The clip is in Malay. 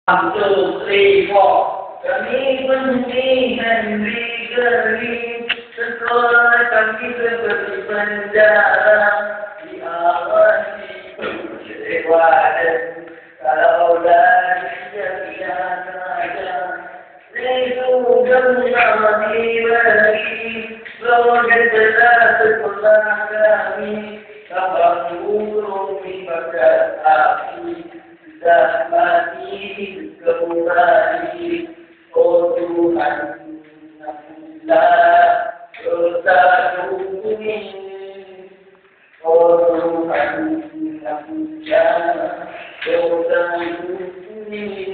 1, 2, 3, 4. Kami pentingkan negeri, sekolah kami seperti penjara, diawasi kecewa dan kalau dari yang saja. Itu gemar diberi, logat berat sekolah kami, kapal burung di bakat api. Sudah mati kembali, oh Tuhan, ampunilah dosa kami, oh Tuhan, ampunilah dosa kami.